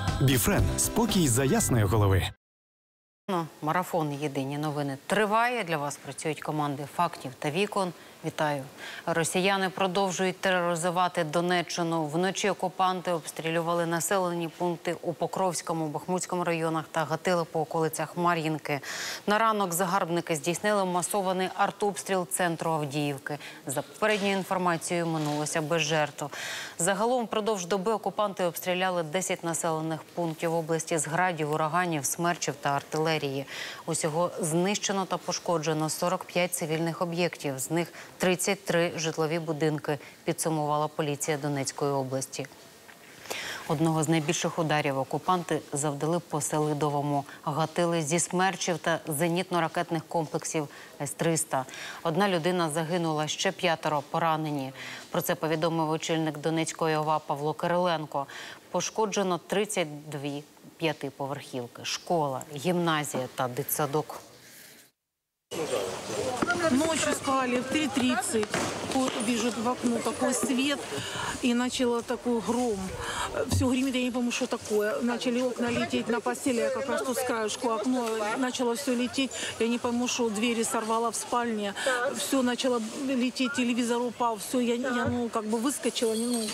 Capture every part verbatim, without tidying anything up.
Біфрен – спокій за ясної голови. Марафон «Єдині новини» триває. Для вас працюють команди «Фактів» та «Вікон». Вітаю. Росіяни продовжують тероризувати Донеччину. Вночі окупанти обстрілювали населені пункти у Покровському, Бахмутському районах та гатили по околицях Мар'їнки. На ранок загарбники здійснили масований артобстріл центру Авдіївки. За попередньою інформацією, минулося без жертв. Загалом впродовж доби окупанти обстріляли десять населених пунктів області з градів, ураганів, смерчів та артилерії. Усього знищено та пошкоджено сорок п'ять цивільних об'єктів, з них тридцять три житлові будинки, підсумувала поліція Донецької області. Одного з найбільших ударів окупанти завдали по Селидовому. Гатили зі смерчів та зенітно-ракетних комплексів С триста. Одна людина загинула, ще п'ятеро поранені. Про це повідомив очільник Донецької ОВА Павло Кириленко. Пошкоджено тридцять дві п'ятиповерхівки, школа, гімназія та дитсадок. Ночью спали в три тридцать, вижу в окно такой свет, и начало такой гром. Все гремит, я не помню, что такое. Начали окна лететь на постели, я как раз тут с краешку окно, начало все лететь. Я не пойму, что двери сорвала в спальне, все начало лететь, телевизор упал, все, я, я ну, как бы выскочила, ну.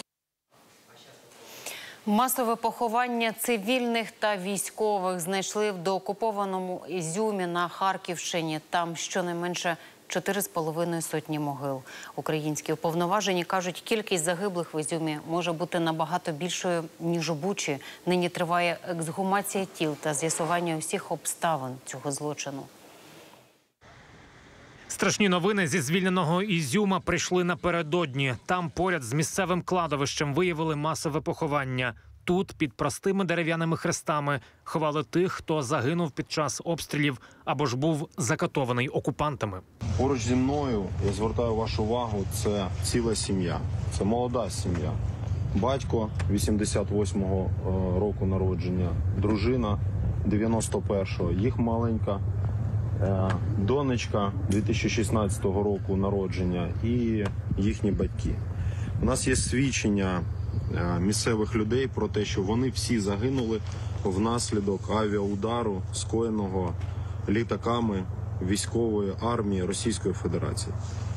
Масове поховання цивільних та військових знайшли в доокупованому Ізюмі на Харківщині. Там щонайменше чотири з половиною сотні могил. Українські уповноважені кажуть, кількість загиблих в Ізюмі може бути набагато більшою, ніж у Бучі. Нині триває ексгумація тіл та з'ясування усіх обставин цього злочину. Страшні новини зі звільненого Ізюма прийшли напередодні. Там поряд з місцевим кладовищем виявили масове поховання. Тут, під простими дерев'яними хрестами, ховали тих, хто загинув під час обстрілів або ж був закатований окупантами. Поруч зі мною, я звертаю вашу увагу, це ціла сім'я. Це молода сім'я. Батько вісімдесят восьмого року народження, дружина дев'яносто першого, їх маленька донечка дві тисячі шістнадцятого року народження і їхні батьки. У нас є свідчення місцевих людей про те, що вони всі загинули внаслідок авіаудару, скоєного літаками військової армії Російської Федерації.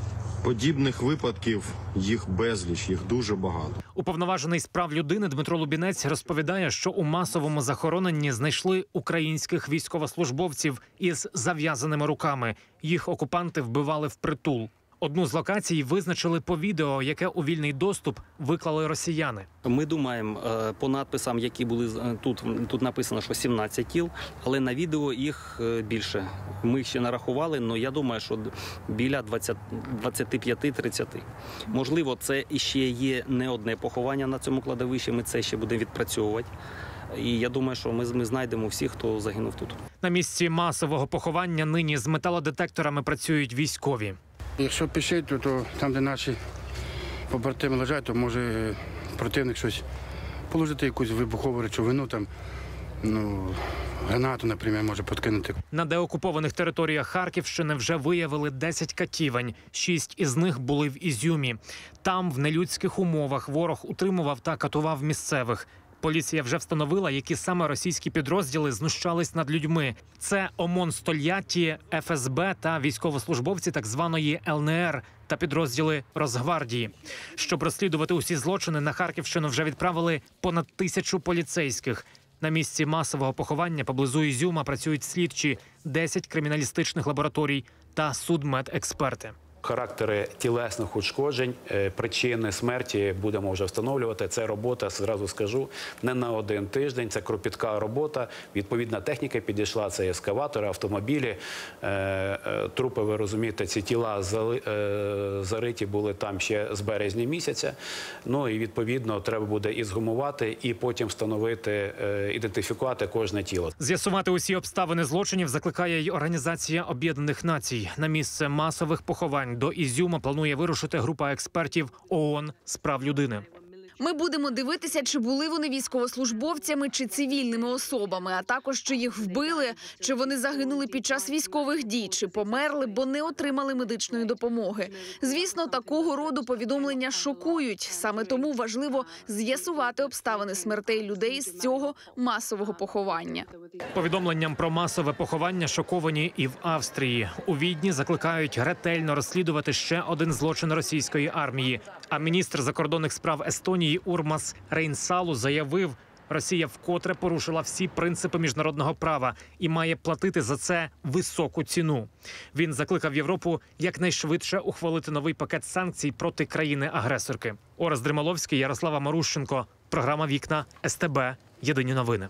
Подібних випадків їх безліч, їх дуже багато. Уповноважений з прав людини Дмитро Лубінець розповідає, що у масовому захороненні знайшли українських військовослужбовців із зав'язаними руками. Їх окупанти вбивали впритул. Одну з локацій визначили по відео, яке у вільний доступ виклали росіяни. Ми думаємо, по надписам, які були тут, тут написано, що сімнадцять тіл, але на відео їх більше. Ми їх ще нарахували, але я думаю, що біля двадцяти п'яти - тридцяти. Можливо, це іще є не одне поховання на цьому кладовищі, ми це ще будемо відпрацьовувати. І я думаю, що ми, ми знайдемо всіх, хто загинув тут. На місці масового поховання нині з металодетекторами працюють військові. Якщо пишуть, то, то там, де наші побратими лежать, то може противник щось положити, якусь вибухову речовину, там, ну, гранату, наприклад, може підкинути. На деокупованих територіях Харківщини вже виявили десять катівень. Шість із них були в Ізюмі. Там в нелюдських умовах ворог утримував та катував місцевих. Поліція вже встановила, які саме російські підрозділи знущались над людьми. Це ОМОН Стольятті, Еф Ес Бе та військовослужбовці так званої Ел Ен Ер та підрозділи Росгвардії. Щоб розслідувати усі злочини, на Харківщину вже відправили понад тисячу поліцейських. На місці масового поховання поблизу Ізюма працюють слідчі, десять криміналістичних лабораторій та судмедексперти. Характери тілесних ушкоджень, причини смерті будемо вже встановлювати. Це робота, зразу скажу, не на один тиждень, це кропітка робота. Відповідна техніка підійшла, це ескаватори, автомобілі. Трупи, ви розумієте, ці тіла зариті були там ще з березня місяця. Ну і відповідно треба буде і згумувати, і потім встановити, ідентифікувати кожне тіло. З'ясувати усі обставини злочинів закликає й Організація Об'єднаних Націй. На місце масових поховань до Ізюма планує вирушити група експертів О О Н з прав людини. Ми будемо дивитися, чи були вони військовослужбовцями, чи цивільними особами, а також, чи їх вбили, чи вони загинули під час військових дій, чи померли, бо не отримали медичної допомоги. Звісно, такого роду повідомлення шокують. Саме тому важливо з'ясувати обставини смертей людей з цього масового поховання. Повідомленням про масове поховання шоковані і в Австрії. У Відні закликають ретельно розслідувати ще один злочин російської армії. А міністр закордонних справ Естонії Урмас Рейнсалу заявив, Росія вкотре порушила всі принципи міжнародного права і має платити за це високу ціну. Він закликав Європу якнайшвидше ухвалити новий пакет санкцій проти країни-агресорки. Орес Дрималовський, Ярослава Марущенко. Програма «Вікна», ес те бе. Єдині новини.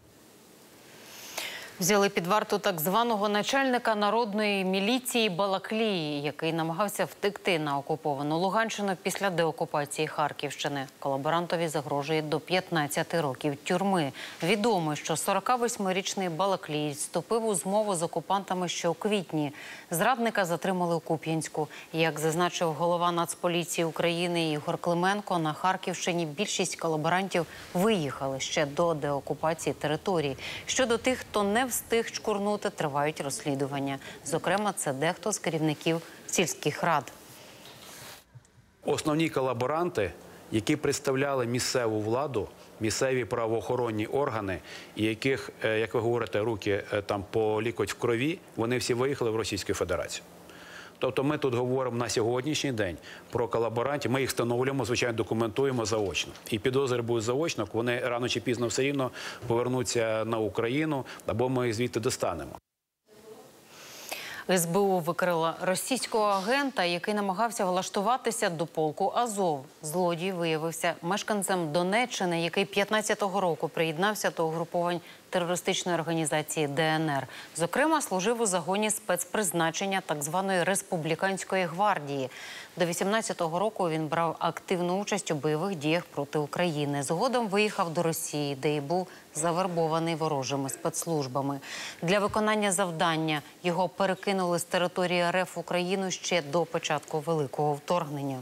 Взяли під варту так званого начальника народної міліції Балаклії, який намагався втекти на окуповану Луганщину після деокупації Харківщини. Колаборантові загрожує до п'ятнадцяти років тюрми. Відомо, що сорокавосьмирічний Балаклій вступив у змову з окупантами ще у квітні. Зрадника затримали у Куп'янську. Як зазначив голова Нацполіції України Ігор Клименко, на Харківщині більшість колаборантів виїхали ще до деокупації території. Щодо тих, хто не встиг чкурнути, тривають розслідування. Зокрема, це дехто з керівників сільських рад. Основні колаборанти, які представляли місцеву владу, місцеві правоохоронні органи, і яких, як ви говорите, руки там по лікоть в крові, вони всі виїхали в Російську Федерацію. Тобто ми тут говоримо на сьогоднішній день про колаборантів, ми їх встановлюємо, звичайно, документуємо заочно. І підозри будуть заочно, вони рано чи пізно все рівно повернуться на Україну, або ми їх звідти достанемо. ес бе у викрила російського агента, який намагався влаштуватися до полку Азов. Злодій виявився мешканцем Донеччини, який п'ятнадцятого року приєднався до угруповань терористичної організації де ен ер. Зокрема, служив у загоні спецпризначення так званої Республіканської гвардії. До вісімнадцятого року він брав активну участь у бойових діях проти України. Згодом виїхав до Росії, де й був завербований ворожими спецслужбами. Для виконання завдання його перекинули з території ер еф в Україну ще до початку Великого вторгнення.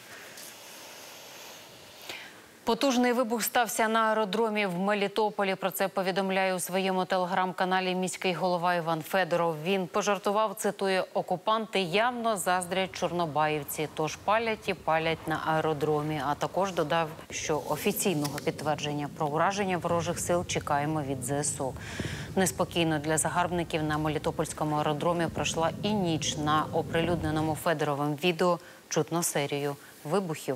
Потужний вибух стався на аеродромі в Мелітополі. Про це повідомляє у своєму телеграм-каналі міський голова Іван Федоров. Він пожартував, цитує, «Окупанти явно заздрять чорнобаївці, тож палять і палять на аеродромі». А також додав, що офіційного підтвердження про ураження ворожих сил чекаємо від зе ес у. Неспокійно для загарбників на Мелітопольському аеродромі пройшла і ніч. На оприлюдненому Федоровим відео чутно серію вибухів.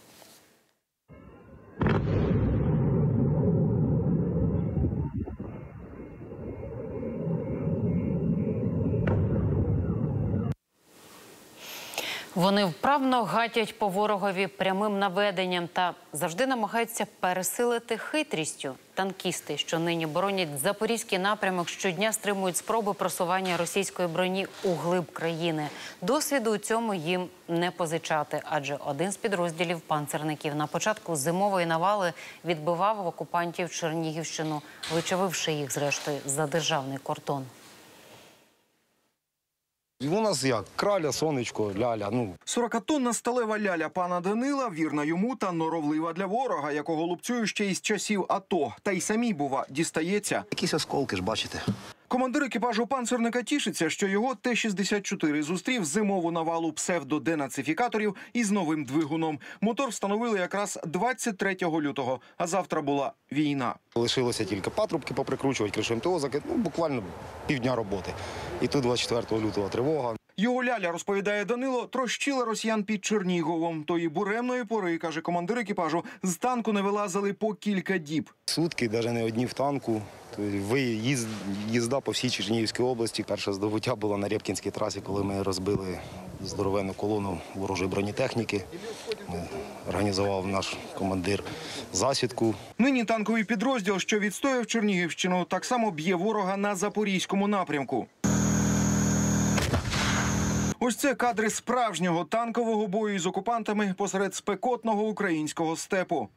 Вони вправно гатять по ворогові прямим наведенням та завжди намагаються пересилити хитрістю. Танкісти, що нині боронять Запорізький напрямок, щодня стримують спроби просування російської броні у глиб країни. Досвіду у цьому їм не позичати, адже один з підрозділів панцерників на початку зимової навали відбивав окупантів Чернігівщину, вичавивши їх, зрештою, за державний кордон. У нас як? Краля, сонечко, ляля, ну. сорокатонна сталева ляля пана Данила, вірна йому та норовлива для ворога, якого лупцює ще із часів АТО. Та й самій, бува, дістається. Якісь осколки ж, бачите. Командир екіпажу панцерника тішиться, що його Т шістдесят чотири зустрів зимову навалу псевдоденацифікаторів із новим двигуном. Мотор встановили якраз двадцять третього лютого, а завтра була війна. Лишилося тільки патрубки поприкручувати, кришу ем те о закид, ну, буквально півдня роботи. І тут двадцять четвертого лютого тривога. Його ляля, розповідає Данило, трощила росіян під Черніговом. Тої буремної пори, каже командир екіпажу, з танку не вилазили по кілька діб. Сутки, навіть не одні в танку. Виїзд, їзда по всій Чернігівській області. Перше здобуття було на Рєпкінській трасі, коли ми розбили здоровенну колону ворожої бронетехніки. Організував наш командир засідку. Нині танковий підрозділ, що відстояв Чернігівщину, так само б'є ворога на Запорізькому напрямку. Ось це кадри справжнього танкового бою з окупантами посеред спекотного українського степу.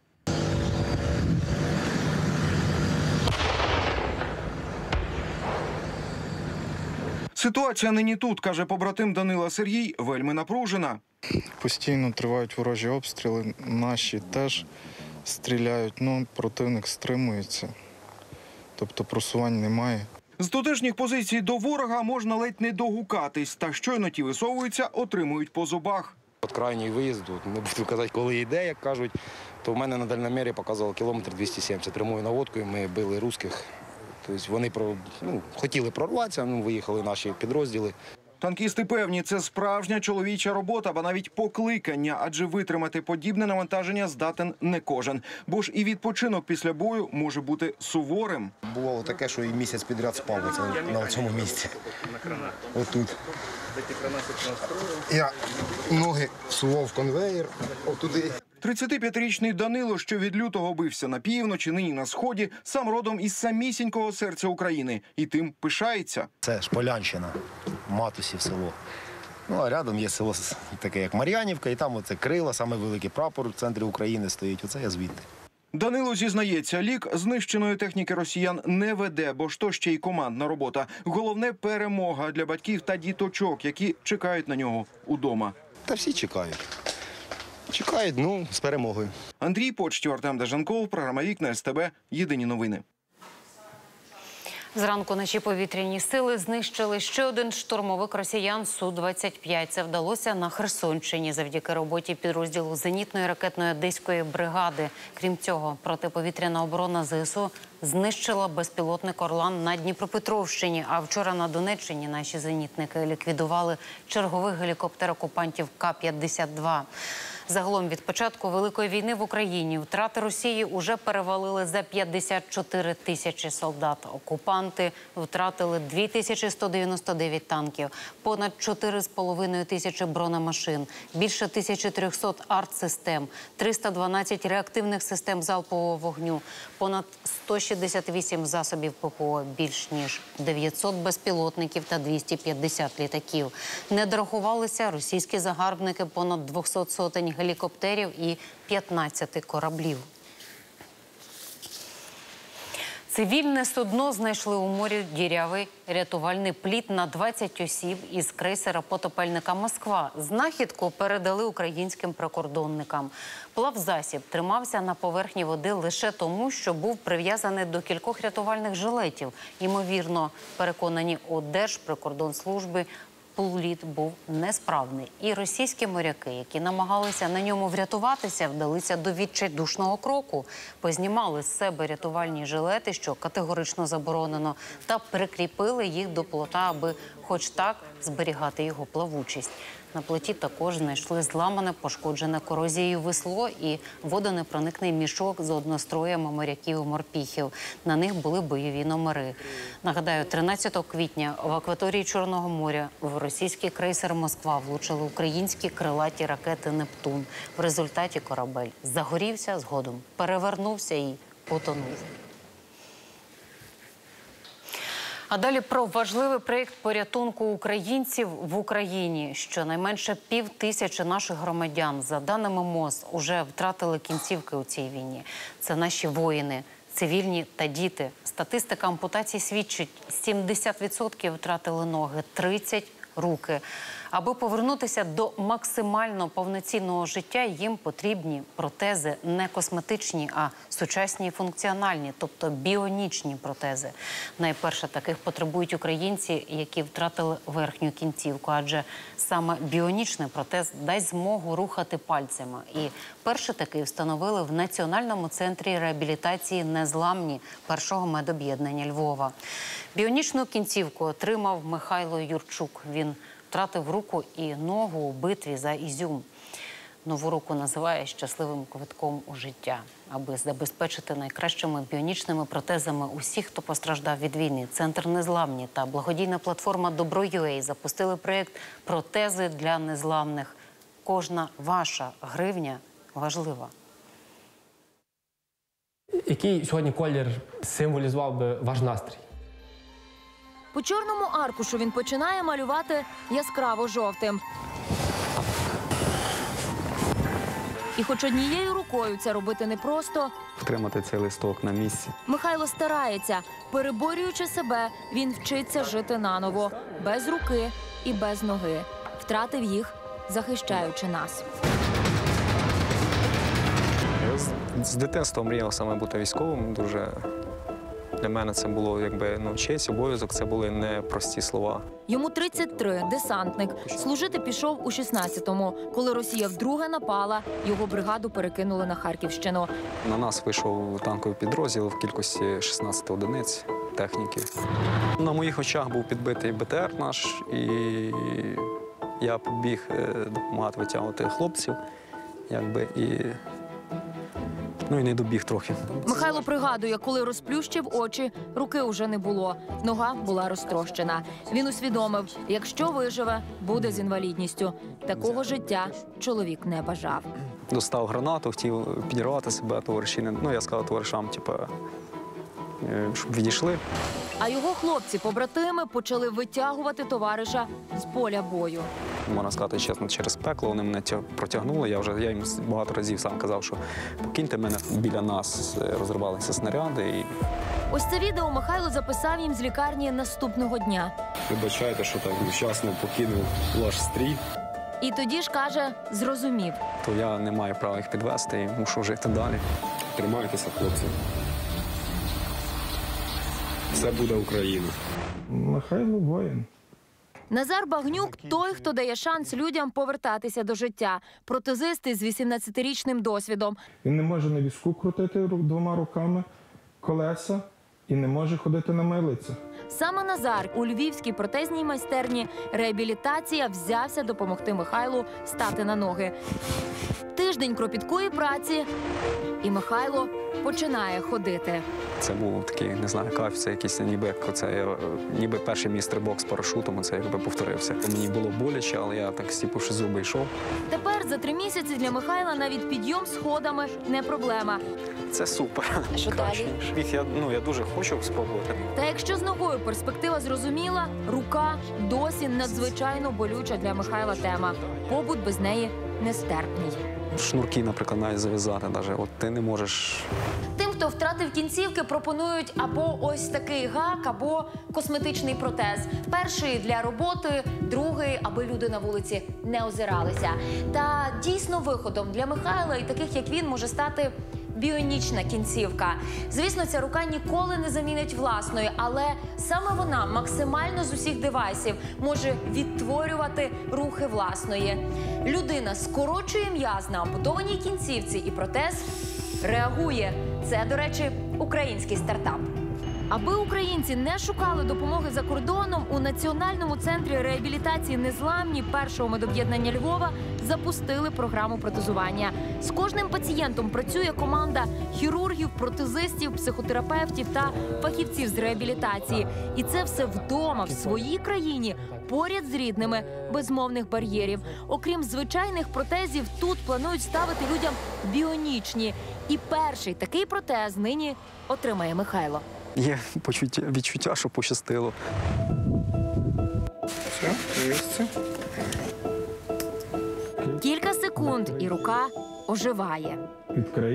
Ситуація нині тут, каже побратим Данила Сергій, вельми напружена. Постійно тривають ворожі обстріли, наші теж. стріляють, ну противник стримується, тобто просувань немає. З тутешніх позицій до ворога можна ледь не догукатись, та щойно ті висовуються, отримують по зубах. От крайній виїзд, не буду казати, коли йде, як кажуть, то в мене на дальномірі показувало кілометр двісті сімдесят прямою наводкою, ми били русських. Тобто вони про, ну, хотіли прорватися, ну, виїхали наші підрозділи. Танкісти певні, це справжня чоловіча робота, ба навіть покликання, адже витримати подібне навантаження здатен не кожен. Бо ж і відпочинок після бою може бути суворим. Бувало таке, що і місяць підряд спав на цьому місці. Отут. Я ноги всував в конвеєр, отуди. тридцятип'ятирічний Данило, що від лютого бився на півночі, нині на сході, сам родом із самісінького серця України. І тим пишається. Це Шполянщина, Матусів село. Ну, а рядом є село таке, як Мар'янівка, і там оце Крила, саме великий прапор в центрі України стоїть. Оце я звідти. Данило зізнається, лік знищеної техніки росіян не веде, бо ж то ще й командна робота. Головне – перемога для батьків та діточок, які чекають на нього удома. Та всі чекають. Чекають, ну, з перемогою. Андрій Почтів, Артем Дежанков, програма «Вікна», ес те бе, єдині новини. Зранку наші повітряні сили знищили ще один штурмовик росіян Су двадцять п'ять. Це вдалося на Херсонщині завдяки роботі підрозділу зенітної ракетної одеської бригади. Крім цього, протиповітряна оборона зе ес у знищила безпілотник «Орлан» на Дніпропетровщині. А вчора на Донеччині наші зенітники ліквідували черговий гелікоптер окупантів Ка п'ятдесят два. Загалом від початку Великої війни в Україні втрати Росії уже перевалили за п'ятдесят чотири тисячі солдат. Окупанти втратили дві тисячі сто дев'яносто дев'ять танків, понад чотири з половиною тисячі бронемашин, більше тисячі трьохсот артсистем, триста дванадцять реактивних систем залпового вогню, понад сто шістдесят вісім засобів Пе Пе О, більш ніж дев'ятсот безпілотників та двісті п'ятдесят літаків. Не дорахувалися російські загарбники понад двохсот сотень гелікоптерів і п'ятнадцяти кораблів. Цивільне судно знайшли у морі дірявий рятувальний плід на двадцять осіб із крейсера-потопельника «Москва». Знахідку передали українським прикордонникам. Плавзасіб тримався на поверхні води лише тому, що був прив'язаний до кількох рятувальних жилетів. Ймовірно, переконані у Держприкордонслужбі, плід був несправний. І російські моряки, які намагалися на ньому врятуватися, вдалися до відчайдушного кроку. Познімали з себе рятувальні жилети, що категорично заборонено, та прикріпили їх до плота, аби хоч так зберігати його плавучість. На плоті також знайшли зламане, пошкоджене корозією весло і водонепроникний мішок з одностроями моряків-морпіхів. На них були бойові номери. Нагадаю, тринадцятого квітня в акваторії Чорного моря в російський крейсер «Москва» влучили українські крилаті ракети «Нептун». В результаті корабель загорівся, згодом перевернувся і потонув. А далі про важливий проєкт порятунку українців в Україні. Щонайменше пів тисячі наших громадян, за даними МОЗ, уже втратили кінцівки у цій війні. Це наші воїни, цивільні та діти. Статистика ампутацій свідчить, сімдесят відсотків втратили ноги, тридцять відсотків руки. Аби повернутися до максимально повноцінного життя, їм потрібні протези не косметичні, а сучасні і функціональні, тобто біонічні протези. Найперше таких потребують українці, які втратили верхню кінцівку, адже саме біонічний протез дасть змогу рухати пальцями. І перший такий встановили в Національному центрі реабілітації «Незламні» першого медоб'єднання Львова. Біонічну кінцівку отримав Михайло Юрчук. Він втратив руку і ногу у битві за Ізюм. Нову руку називає щасливим квитком у життя. Аби забезпечити найкращими біонічними протезами усіх, хто постраждав від війни, Центр «Незламні» та благодійна платформа «Добро.ю.А» запустили проєкт «Протези для незламних». Кожна ваша гривня важлива. Який сьогодні колір символізував би ваш настрій? По чорному аркушу він починає малювати яскраво жовтим. І хоч однією рукою це робити непросто, втримати цей листок на місці. Михайло старається. Переборюючи себе, він вчиться жити наново. Без руки і без ноги. Втратив їх, захищаючи нас. З дитинства мріяв саме бути військовим. Дуже для мене це було якби ну, честь, обов'язок, це були не прості слова. Йому тридцять три, десантник. Служити пішов у шістнадцятому. Коли Росія вдруге напала, його бригаду перекинули на Харківщину. На нас вийшов танковий підрозділ в кількості шістнадцять одиниць техніки. На моїх очах був підбитий Б Т Р наш, і я побіг допомагати витягувати хлопців, якби, і, ну, і не добіг трохи. Михайло пригадує, коли розплющив очі, руки уже не було. Нога була розтрощена. Він усвідомив, якщо виживе, буде з інвалідністю. Такого життя чоловік не бажав. Достав гранату, хотів підірвати себе, товариші. Ну, я сказав товаришам, типу, щоб відійшли. А його хлопці-побратими почали витягувати товариша з поля бою. Можна сказати чесно, через пекло вони мене протягнули. Я вже я їм багато разів сам казав, що покиньте мене, біля нас розривалися снаряди. І... Ось це відео Михайло записав їм з лікарні наступного дня. Вибачайте, що так вчасно покинув ваш стрій. І тоді ж, каже, зрозумів. То я не маю права їх підвести і мушу жити далі. Тримайтеся, хлопці. Все буде Україна. Михайло воїн. Назар Багнюк – той, хто дає шанс людям повертатися до життя. Протезист із вісімнадцятирічним досвідом. Він не може на візку крутити двома руками колеса і не може ходити на милицях. Саме Назар у львівській протезній майстерні «Реабілітація» взявся допомогти Михайлу стати на ноги. Тиждень кропіткої праці, і Михайло починає ходити. Це був такий, не знаю, кайф, це якийсь ніби, це, ніби перший мій стрибок з парашутом, це якби повторився. Мені було боляче, але я так стіпивши зуби йшов. Тепер за три місяці для Михайла навіть підйом сходами не проблема. Це супер. Що далі? Я, ну, я дуже хочу спробувати. Та якщо з ногою перспектива зрозуміла, рука досі надзвичайно болюча для Михайла тема. Побут без неї нестерпний. Шнурки, наприклад, навіть зав'язати, навіть, от ти не можеш. Тим, хто втратив кінцівки, пропонують або ось такий гак, або косметичний протез. Перший для роботи, другий, аби люди на вулиці не озиралися. Та дійсно виходом для Михайла і таких, як він, може стати біонічна кінцівка. Звісно, ця рука ніколи не замінить власної, але саме вона максимально з усіх девайсів може відтворювати рухи власної. Людина скорочує м'яз на ампутованій кінцівці, і протез реагує. Це, до речі, український стартап. Аби українці не шукали допомоги за кордоном, у Національному центрі реабілітації «Незламні» першого медоб'єднання Львова запустили програму протезування. З кожним пацієнтом працює команда хірургів, протезистів, психотерапевтів та фахівців з реабілітації. І це все вдома, в своїй країні, поряд з рідними, без мовних бар'єрів. Окрім звичайних протезів, тут планують ставити людям біонічні. І перший такий протез нині отримає Михайло. Є почуття, відчуття, що пощастило. Все, місце. Кілька секунд, і рука оживає. Відкрий.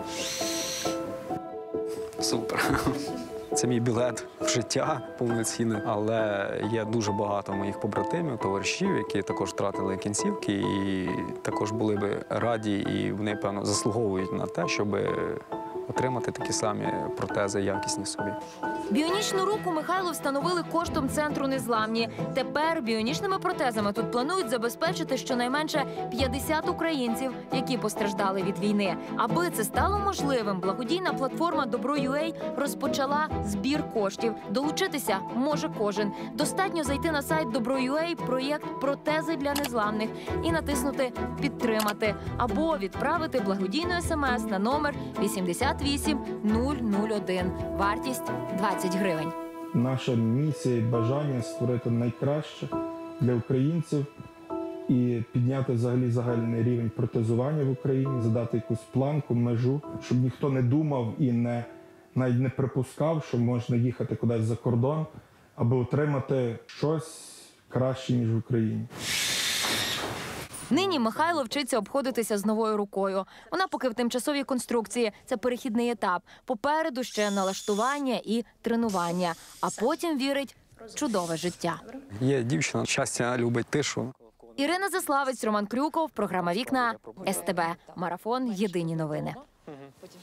Супер. Це мій білет в життя повноцінне, але є дуже багато моїх побратимів, товаришів, які також втратили кінцівки і також були би раді, і вони, певно, заслуговують на те, щоб отримати такі самі протези якісні собі. Біонічну руку Михайлу встановили коштом центру «Незламні». Тепер біонічними протезами тут планують забезпечити щонайменше п'ятдесят українців, які постраждали від війни. Аби це стало можливим, благодійна платформа «Добро.ua» розпочала збір коштів. Долучитися може кожен. Достатньо зайти на сайт «Добро.ua», проєкт «Протези для незламних» і натиснути «Підтримати» або відправити благодійну смс на номер вісімдесят вісім нуль нуль один. Вартість двадцять гривень. Наша місія і бажання створити найкраще для українців і підняти взагалі загальний рівень протезування в Україні, задати якусь планку, межу, щоб ніхто не думав і не, навіть не припускав, що можна їхати кудись за кордон, аби отримати щось краще, ніж в Україні. Нині Михайло вчиться обходитися з новою рукою. Вона поки в тимчасовій конструкції. Це перехідний етап. Попереду ще налаштування і тренування. А потім, вірить, чудове життя. Є дівчина, щастя любить тишу. Ірина Заславець, Роман Крюков, програма «Вікна», ес те бе. Марафон. Єдині новини.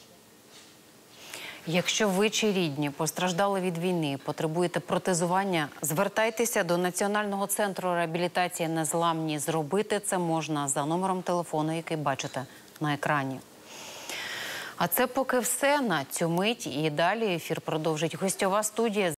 Якщо ви чи рідні постраждали від війни, потребуєте протезування, звертайтеся до Національного центру реабілітації «Незламні». Зробити це можна за номером телефону, який бачите на екрані. А це поки все на цю мить. І далі ефір продовжить гостьова студія.